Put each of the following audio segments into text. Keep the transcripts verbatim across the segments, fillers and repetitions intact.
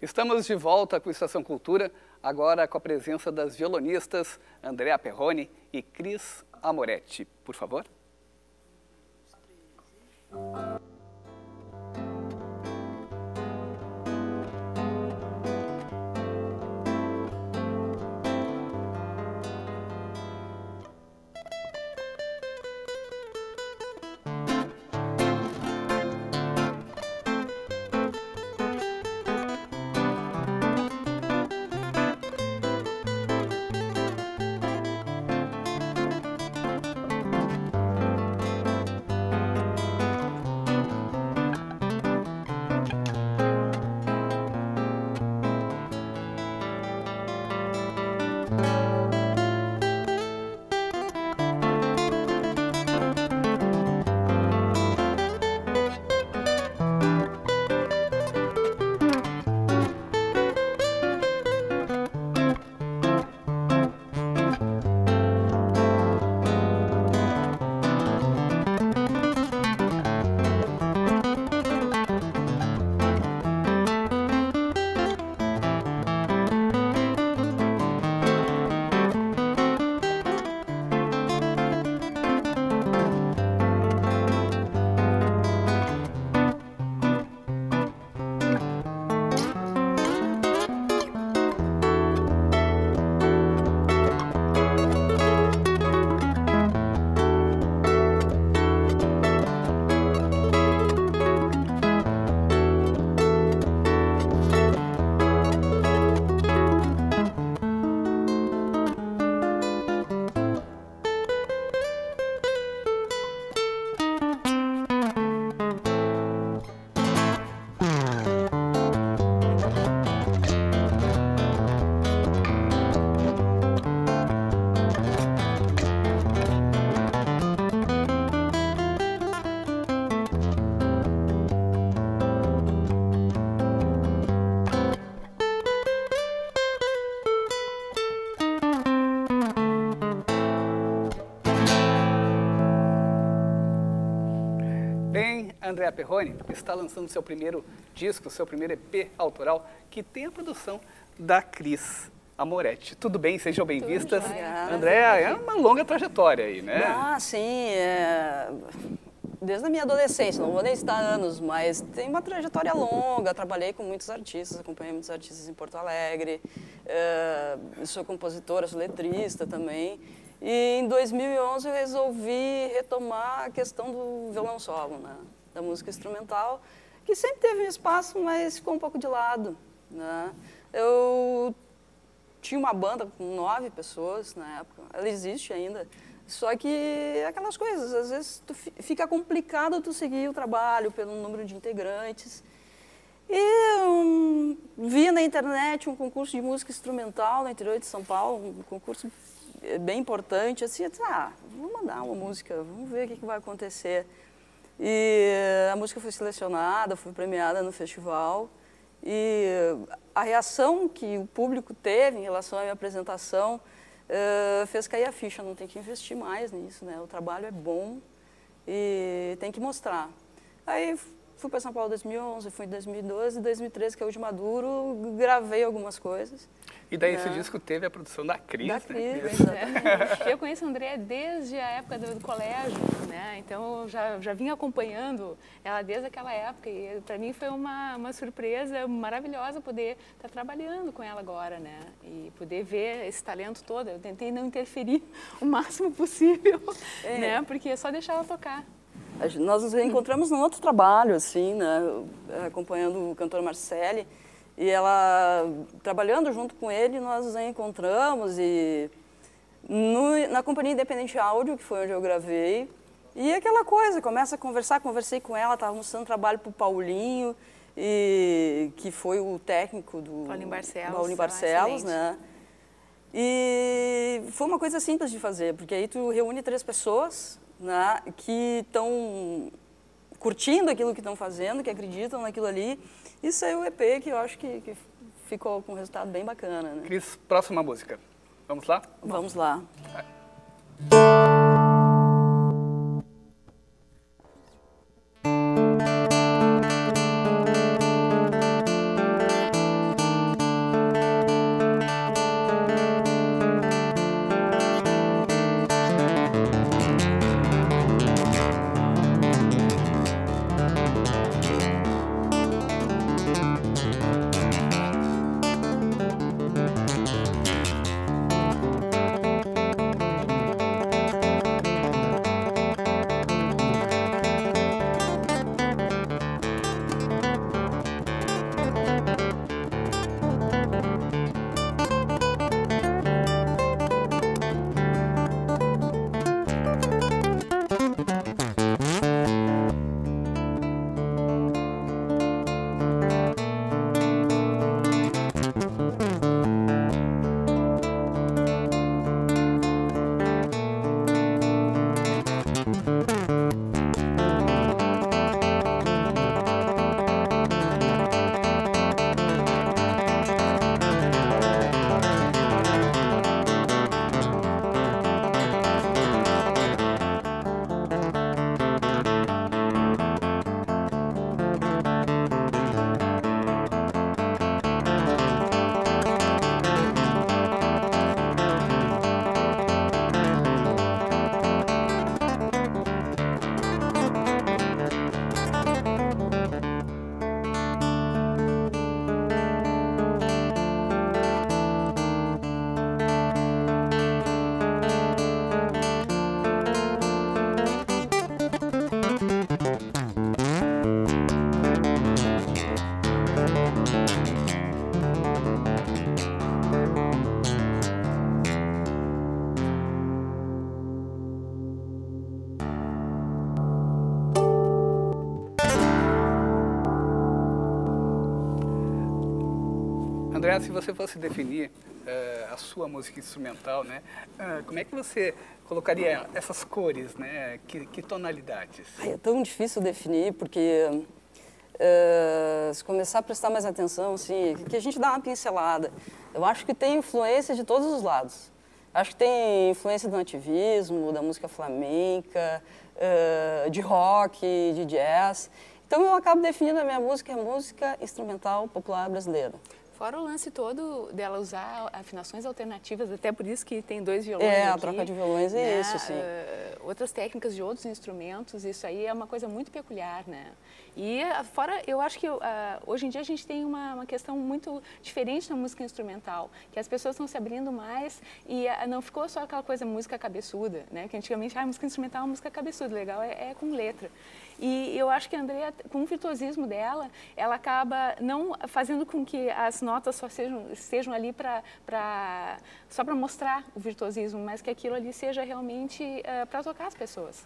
Estamos de volta com Estação Cultura, agora com a presença das violonistas Andrea Perrone e Cris Amoretti. Por favor. Andrea Perrone está lançando seu primeiro disco, seu primeiro E P autoral, que tem a produção da Cris Amoretti. Tudo bem? Sejam bem-vistas. Andrea, é uma longa trajetória aí, né? Ah, sim. É... Desde a minha adolescência, não vou nem citar anos, mas tem uma trajetória longa. Trabalhei com muitos artistas, acompanhei muitos artistas em Porto Alegre. É... Sou compositora, sou letrista também. E em dois mil e onze eu resolvi retomar a questão do violão solo, né? Da música instrumental, que sempre teve um espaço, mas ficou um pouco de lado, né? Eu tinha uma banda com nove pessoas na época, ela existe ainda, só que aquelas coisas, às vezes tu fica complicado tu seguir o trabalho pelo número de integrantes. E um, vi na internet um concurso de música instrumental no interior de São Paulo, um concurso bem importante, assim, eu disse, ah, vamos mandar uma música, vamos ver o que, que vai acontecer. E a música foi selecionada, foi premiada no festival, e a reação que o público teve em relação à minha apresentação uh, fez cair a ficha, não tem que investir mais nisso, né? O trabalho é bom e tem que mostrar. Aí fui para São Paulo em dois mil e onze, fui em dois mil e doze, em dois mil e treze, que é o de Maduro, gravei algumas coisas. E daí esse disco teve a produção da Cris, da Cris, né? exatamente. Eu conheço a Andrea desde a época do, do colégio, né? Então eu já, já vim acompanhando ela desde aquela época e para mim foi uma, uma surpresa maravilhosa poder estar trabalhando com ela agora, né? E poder ver esse talento todo. Eu tentei não interferir o máximo possível, é. né? Porque é só deixar ela tocar. Nós nos encontramos num outro trabalho, assim, né? Acompanhando o cantor Marcelli. E ela, trabalhando junto com ele, nós nos encontramos e no, na Companhia Independente Áudio, que foi onde eu gravei, e aquela coisa, começa a conversar, conversei com ela, estava mostrando trabalho para o Paulinho, e, que foi o técnico do Paulinho Barcelos, Paulinho Barcelos, né? E foi uma coisa simples de fazer, porque aí tu reúne três pessoas, né, que estão curtindo aquilo que estão fazendo, que acreditam naquilo ali, e saiu o E P, que eu acho que, que ficou com um resultado bem bacana, né? Cris, próxima música. Vamos lá? Vamos lá. Vai. Andréa, se você fosse definir uh, a sua música instrumental, né, uh, como é que você colocaria essas cores, né, que, que tonalidades? Ai, é tão difícil definir, porque uh, se começar a prestar mais atenção, assim, que a gente dá uma pincelada. Eu acho que tem influência de todos os lados. Acho que tem influência do nativismo, da música flamenca, uh, de rock, de jazz. Então eu acabo definindo a minha música, é música instrumental popular brasileira. Fora o lance todo dela usar afinações alternativas, até por isso que tem dois violões É, aqui, a troca de violões é né? isso, sim. Uh, outras técnicas de outros instrumentos, isso aí é uma coisa muito peculiar, né? E fora, eu acho que uh, hoje em dia a gente tem uma, uma questão muito diferente na música instrumental, que as pessoas estão se abrindo mais e uh, não ficou só aquela coisa música cabeçuda, né? Que antigamente, ah, música instrumental é uma música cabeçuda, legal, é, é com letra. E eu acho que a Andréa, com o virtuosismo dela, ela acaba não fazendo com que as notas só sejam, sejam ali pra, pra, só para mostrar o virtuosismo, mas que aquilo ali seja realmente uh, para tocar as pessoas.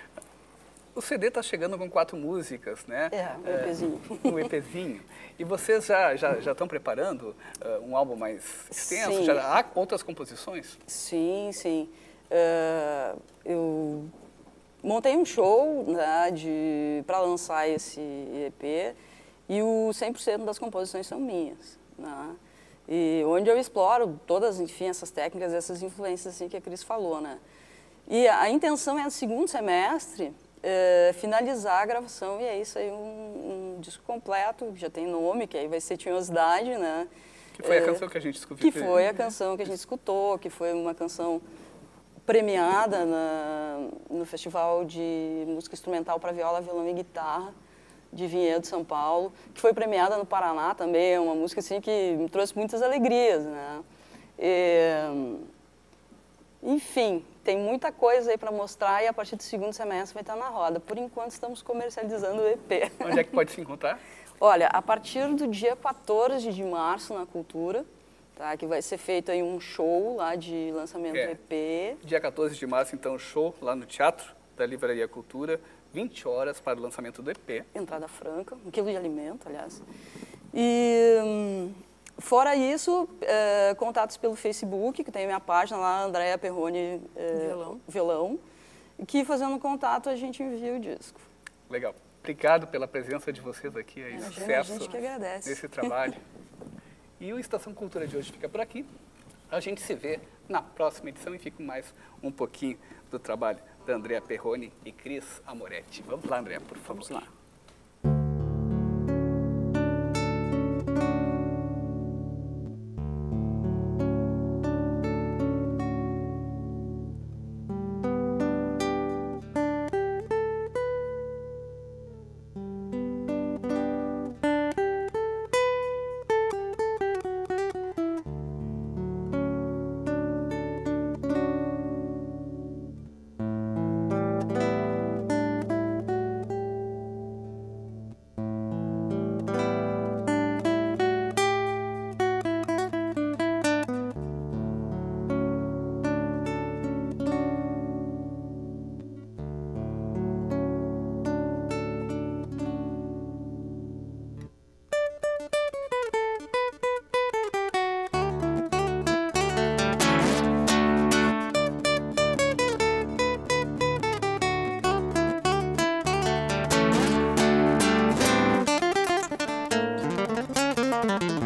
O C D está chegando com quatro músicas, né? É, um EPzinho. É, um EPzinho. E vocês já já já estão preparando uh, um álbum mais extenso? Sim. Já há outras composições? Sim, sim. Uh, eu montei um show, né, de para lançar esse E P e o cem por cento das composições são minhas, né? E onde eu exploro todas, enfim, essas técnicas, essas influências assim que a Cris falou, né? E a intenção é no segundo semestre é, finalizar a gravação e é isso aí, um, um disco completo, já tem nome, que aí vai ser Tinhosidade, né? Que foi é, a canção que a gente escutou. Que foi a canção que a gente escutou, que foi uma canção premiada na, no Festival de Música Instrumental para Viola, Violão e Guitarra de Vinhedo, São Paulo, que foi premiada no Paraná também, é uma música assim que me trouxe muitas alegrias, né? E, enfim, tem muita coisa aí para mostrar e a partir do segundo semestre vai estar na roda. Por enquanto estamos comercializando o E P. Onde é que pode se encontrar? Olha, a partir do dia quatorze de março na Cultura, tá, que vai ser feito aí um show lá de lançamento É. do E P. Dia quatorze de março, então, show lá no Teatro da Livraria Cultura, vinte horas para o lançamento do E P. Entrada franca, um quilo de alimento, aliás. E, hum, fora isso, é, contatos pelo Facebook, que tem a minha página lá, Andréa Perrone é, Violão. Violão, que fazendo contato a gente envia o disco. Legal. Obrigado pela presença de vocês aqui, aí, Imagina, sucesso a gente que agradece. nesse trabalho. E o Estação Cultura de hoje fica por aqui. A gente se vê na próxima edição e fica mais um pouquinho do trabalho da Andréa Perrone e Cris Amoretti. Vamos lá, Andréa, por favor. Vamos lá. Thank you.